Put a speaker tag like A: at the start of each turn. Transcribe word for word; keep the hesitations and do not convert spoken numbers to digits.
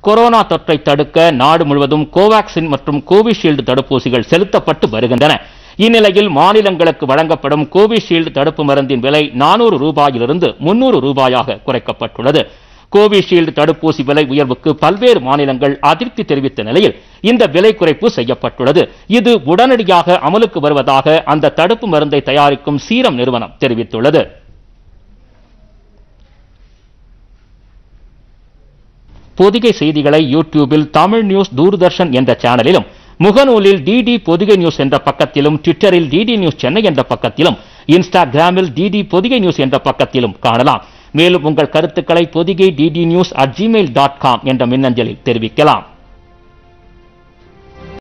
A: Corona தொற்றை தடுக்க நாடு முழுவதும் கோவாக்சின் மற்றும் கோவிஷீல்டு தடுப்பூசிகள் செலுத்தப்பட்டு வருகின்றன. இந்நிலையில் மாநிலங்களுக்கு வழங்கப்படும் கோவிஷீல்டு தடுப்பு மருந்தின் விலை நானூறு ரூபாயிலிருந்து முன்னூறு ரூபாயாக குறைக்கப்பட்டுள்ளது. கோவிஷீல்டு தடுப்பூசி விலை உயர்வுக்கு பல்வேறு மாநிலங்கள் அதிருப்தி தெரிவித்த நிலையில் இந்த விலை குறைப்பு செய்யப்பட்டுள்ளது. இது உடனடியாக அமலுக்கு வருவதாக அந்த தடுப்பு மருந்தை தயாரிக்கும் சீரம் நிறுவனம் தெரிவித்துள்ளது. பொதிகை செய்திகளை யூடியூபில் தமிழ் நியூஸ் தூர்தர்ஷன் என்ற சேனலிலும், முகநூலில் டிடி பொதிகை நியூஸ் என்ற பக்கத்திலும், ட்விட்டரில் டிடி நியூஸ் சென்னை என்ற பக்கத்திலும், இன்ஸ்டாகிராமில் டிடி பொதிகை நியூஸ் என்ற பக்கத்திலும் காணலாம். மேலும் உங்கள் கருத்துக்களை Podhigai DD news at Gmail dot com என்ற மின்னஞ்சலில் தெரிவிக்கலாம்.